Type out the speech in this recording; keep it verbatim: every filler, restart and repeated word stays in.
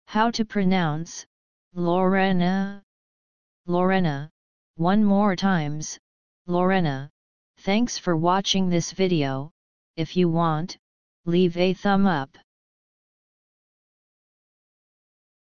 How to pronounce Laurena? Laurena. One more times, Laurena. Thanks for watching this video. If you want, leave a thumb up.